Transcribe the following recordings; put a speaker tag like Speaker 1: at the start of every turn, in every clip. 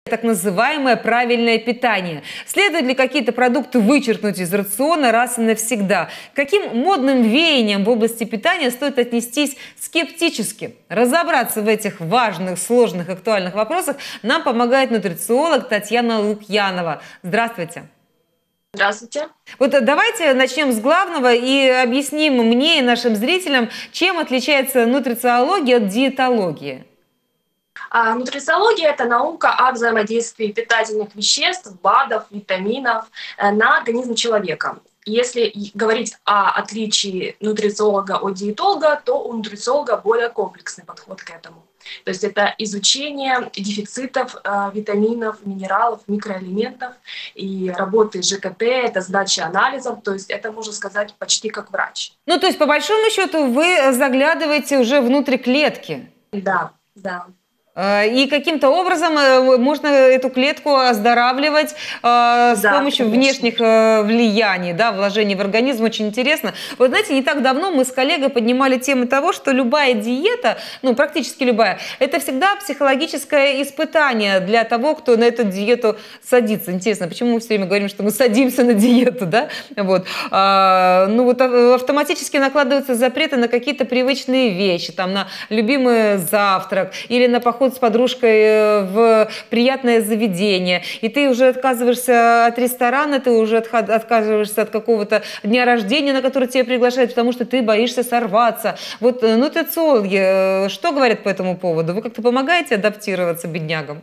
Speaker 1: Так называемое правильное питание. Следует ли какие-то продукты вычеркнуть из рациона раз и навсегда? К каким модным веяниям в области питания стоит отнестись скептически? Разобраться в этих важных, сложных, актуальных вопросах нам помогает нутрициолог Татьяна Лукьянова. Здравствуйте.
Speaker 2: Здравствуйте.
Speaker 1: Вот давайте начнем с главного и объясним мне и нашим зрителям, чем отличается нутрициология от диетологии.
Speaker 2: Нутрициология – это наука о взаимодействии питательных веществ, БАДов, витаминов на организм человека. Если говорить о отличии нутрициолога от диетолога, то у нутрициолога более комплексный подход к этому. То есть это изучение дефицитов витаминов, минералов, микроэлементов и работы с ЖКТ, это сдача анализов, то есть это, можно сказать, почти как врач.
Speaker 1: Ну, то есть, по большому счету, вы заглядываете уже внутрь клетки.
Speaker 2: Да, да.
Speaker 1: И каким-то образом можно эту клетку оздоравливать с
Speaker 2: Да,
Speaker 1: помощью
Speaker 2: конечно.
Speaker 1: внешних влияний, да, вложений в организм. Очень интересно. Вы знаете, не так давно мы с коллегой поднимали тему того, что любая диета, ну, практически любая, это всегда психологическое испытание для того, кто на эту диету садится. Интересно, почему мы все время говорим, что мы садимся на диету, да? Вот. Ну, вот автоматически накладываются запреты на какие-то привычные вещи, там, на любимый завтрак или на поход с подружкой в приятное заведение, и ты уже отказываешься от ресторана, ты уже отказываешься от какого-то дня рождения, на который тебя приглашают, потому что ты боишься сорваться. Вот нутрициологи, что говорят по этому поводу? Вы как-то помогаете адаптироваться беднягам?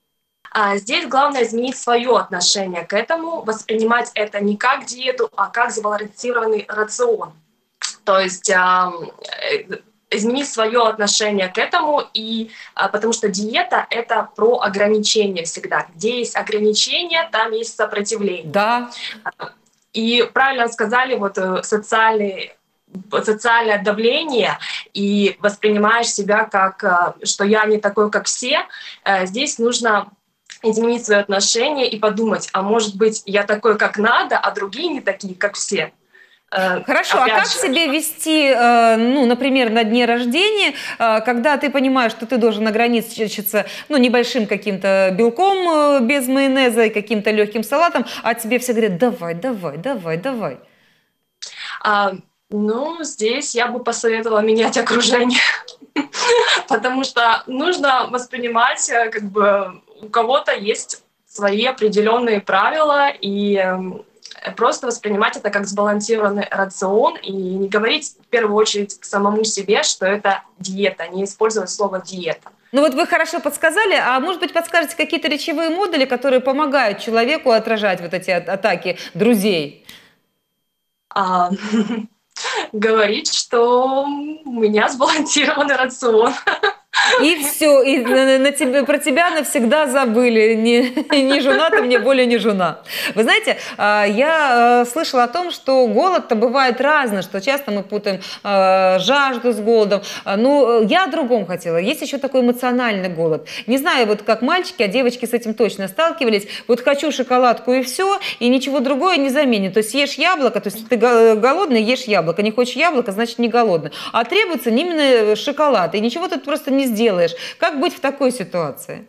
Speaker 2: Здесь главное изменить свое отношение к этому, воспринимать это не как диету, а как сбалансированный рацион. То есть изменить свое отношение к этому, потому что диета — это про ограничения всегда. Где есть ограничения, там есть сопротивление.
Speaker 1: Да.
Speaker 2: И правильно сказали, вот социальное давление, и воспринимаешь себя как, что я не такой, как все. Здесь нужно изменить свое отношение и подумать, а может быть, я такой, как надо, а другие не такие, как все.
Speaker 1: Хорошо, а как себя вести, ну, например, на дне рождения, когда ты понимаешь, что ты должен ограничиться, ну, небольшим каким-то белком без майонеза и каким-то легким салатом, а тебе все говорят: давай, давай, давай, давай.
Speaker 2: Ну, здесь я бы посоветовала менять окружение, потому что нужно воспринимать, как бы у кого-то есть свои определенные правила, и просто воспринимать это как сбалансированный рацион и не говорить в первую очередь самому себе, что это диета, не использовать слово диета.
Speaker 1: Ну вот вы хорошо подсказали, а может быть подскажете какие-то речевые модули, которые помогают человеку отражать вот эти атаки друзей?
Speaker 2: Говорить, что у меня сбалансированный рацион.
Speaker 1: И все, и про тебя навсегда забыли. Не жена ты мне, более не жена. Вы знаете, я слышала о том, что голод-то бывает разный, что часто мы путаем жажду с голодом. Но я о другом хотела. Есть еще такой эмоциональный голод. Не знаю, вот как мальчики, а девочки с этим точно сталкивались. Вот хочу шоколадку и все, и ничего другое не заменит. То есть ешь яблоко, то есть ты голодный, ешь яблоко. Не хочешь яблоко, значит не голодный. А требуется именно шоколад. И ничего тут просто не сделаешь. Как быть в такой ситуации?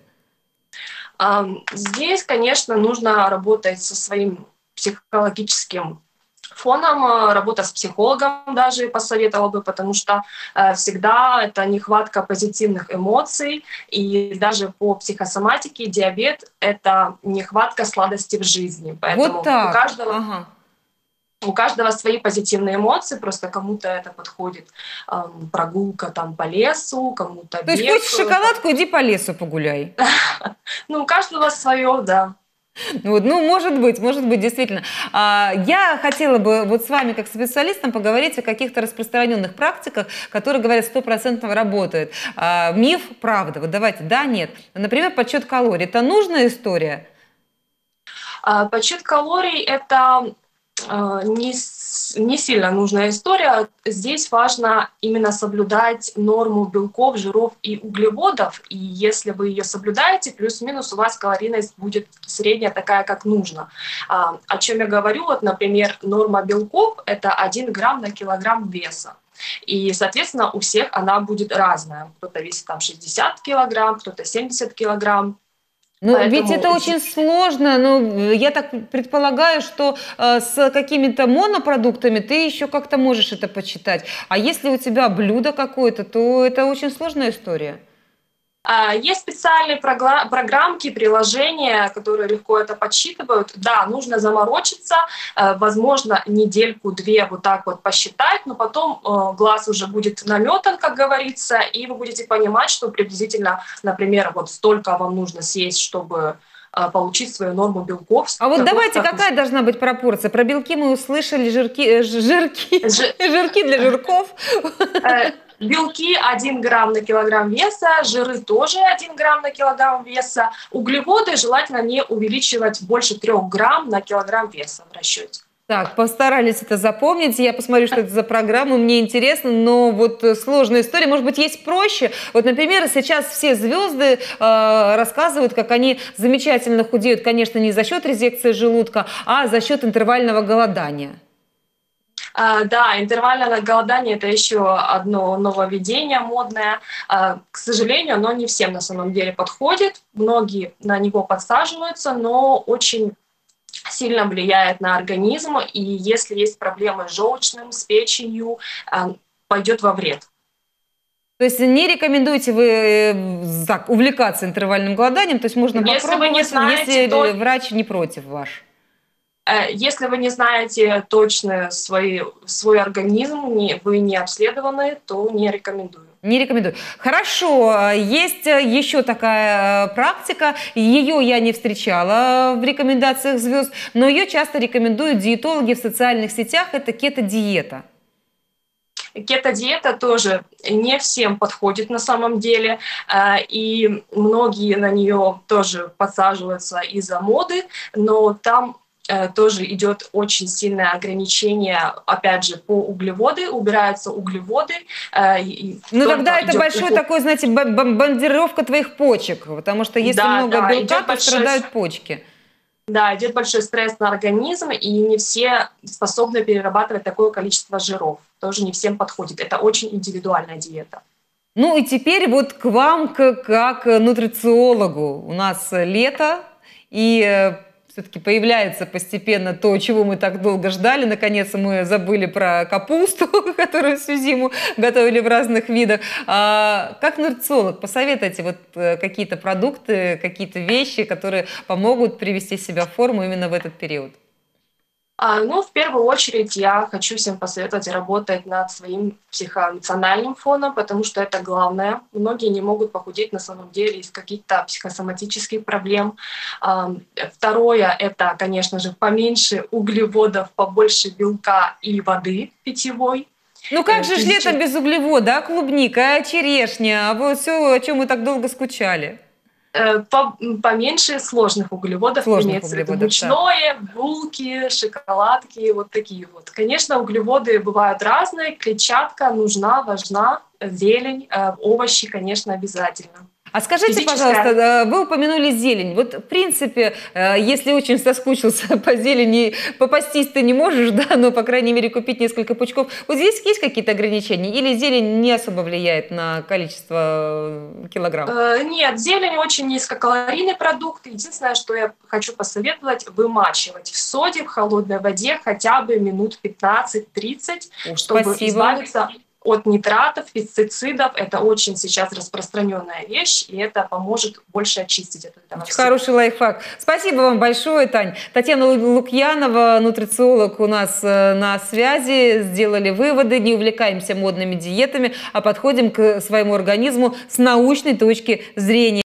Speaker 2: Здесь, конечно, нужно работать со своим психологическим фоном, работа с психологом даже посоветовала бы, потому что всегда это нехватка позитивных эмоций, и даже по психосоматике диабет — это нехватка сладости в жизни. Поэтому
Speaker 1: вот так.
Speaker 2: у каждого...
Speaker 1: Ага.
Speaker 2: У каждого свои позитивные эмоции, просто кому-то это подходит прогулка там по лесу, кому-то бег.
Speaker 1: То есть хочешь шоколадку, иди по лесу погуляй.
Speaker 2: Ну, у каждого свое, да.
Speaker 1: Вот, ну, может быть, действительно. Я хотела бы вот с вами, как специалистом, поговорить о каких-то распространенных практиках, которые, говорят, 100% работают. Миф, правда. Вот давайте, да, нет. Например, подсчет калорий. Это нужная история?
Speaker 2: Подсчет калорий — это не сильно нужная история. Здесь важно именно соблюдать норму белков, жиров и углеводов. И если вы ее соблюдаете, плюс-минус у вас калорийность будет средняя такая, как нужно. О чем я говорю? Вот, например, норма белков — это 1 грамм на килограмм веса. И, соответственно, у всех она будет разная. Кто-то весит там 60 килограмм, кто-то 70 килограмм.
Speaker 1: Ну, ведь
Speaker 2: Поэтому
Speaker 1: это очень сложно. Ну, я так предполагаю, что с какими-то монопродуктами ты еще как-то можешь это почитать. А если у тебя блюдо какое-то, то это очень сложная история.
Speaker 2: Есть специальные программки, приложения, которые легко это подсчитывают. Да, нужно заморочиться, возможно, недельку-две вот так вот посчитать, но потом глаз уже будет наметан, как говорится, и вы будете понимать, что приблизительно, например, вот столько вам нужно съесть, чтобы получить свою норму белков,
Speaker 1: А вот
Speaker 2: такой,
Speaker 1: давайте,
Speaker 2: как
Speaker 1: какая должна быть пропорция? Про белки мы услышали, жирки,
Speaker 2: Ж-
Speaker 1: жирки для жирков.
Speaker 2: Белки 1 грамм на килограмм веса, жиры тоже 1 грамм на килограмм веса. Углеводы желательно не увеличивать больше 3 грамм на килограмм веса в расчете.
Speaker 1: Так, постарались это запомнить. Я посмотрю, что это за программа, мне интересно, но вот сложная история. Может быть, есть проще? Вот, например, сейчас все звезды рассказывают, как они замечательно худеют, конечно, не за счет резекции желудка, а за счет интервального голодания.
Speaker 2: Да, интервальное голодание – это еще одно нововведение модное. К сожалению, оно не всем на самом деле подходит. Многие на него подсаживаются, но очень сильно влияет на организм. И если есть проблемы с желчным, с печенью, пойдет во вред.
Speaker 1: То есть не рекомендуете вы так, увлекаться интервальным голоданием, то есть можно
Speaker 2: Если вы не
Speaker 1: попробовать,
Speaker 2: знаете,
Speaker 1: если врач не против ваш.
Speaker 2: Если вы не знаете точно свой организм, вы не обследованы, то не рекомендую.
Speaker 1: Не рекомендую. Хорошо, есть еще такая практика, ее я не встречала в рекомендациях звезд, но ее часто рекомендуют диетологи в социальных сетях, это кето-диета.
Speaker 2: Кето-диета тоже не всем подходит на самом деле, и многие на нее тоже подсаживаются из-за моды, но там тоже идет очень сильное ограничение, опять же, по углеводы, убираются углеводы.
Speaker 1: Ну
Speaker 2: Только
Speaker 1: тогда это
Speaker 2: идет
Speaker 1: большой такой, знаете, бомбардировка твоих почек, потому что если
Speaker 2: да,
Speaker 1: много
Speaker 2: да,
Speaker 1: белка, то страдают почки.
Speaker 2: да, идет большой стресс на организм, и не все способны перерабатывать такое количество жиров. Тоже не всем подходит. Это очень индивидуальная диета.
Speaker 1: Ну и теперь вот к вам, как нутрициологу. У нас лето, и все-таки появляется постепенно то, чего мы так долго ждали. Наконец мы забыли про капусту, которую всю зиму готовили в разных видах. Как нутрициолог, посоветуйте вот какие-то продукты, какие-то вещи, которые помогут привести себя в форму именно в этот период.
Speaker 2: Ну, в первую очередь, я хочу всем посоветовать работать над своим психоэмоциональным фоном, потому что это главное. Многие не могут похудеть на самом деле из каких-то психосоматических проблем. Второе – это, конечно же, поменьше углеводов, побольше белка и воды питьевой.
Speaker 1: Ну как же ж летом без углевода, а клубника, а черешня, а вот все, о чем мы так долго скучали.
Speaker 2: Поменьше сложных углеводов,
Speaker 1: Сложных
Speaker 2: имеется в виду
Speaker 1: углеводов, так.
Speaker 2: мучное, булки, шоколадки, вот такие вот. Конечно, углеводы бывают разные, клетчатка нужна, важна, зелень, овощи, конечно, обязательно.
Speaker 1: А скажите,
Speaker 2: Физическая
Speaker 1: пожалуйста, вы упомянули зелень. Вот, в принципе, если очень соскучился по зелени, попастись ты не можешь, да, но, по крайней мере, купить несколько пучков. Вот здесь есть какие-то ограничения? Или зелень не особо влияет на количество килограмм?
Speaker 2: Нет, зелень очень низкокалорийный продукт. Единственное, что я хочу посоветовать, вымачивать в соде, в холодной воде хотя бы минут 15-30, чтобы
Speaker 1: Спасибо.
Speaker 2: избавиться от нитратов, пестицидов. Это очень сейчас распространенная вещь, и это поможет больше очистить от этого всего.
Speaker 1: Хороший лайфхак. Спасибо вам большое, Тань. Татьяна Лукьянова, нутрициолог, у нас на связи. Сделали выводы, не увлекаемся модными диетами, а подходим к своему организму с научной точки зрения.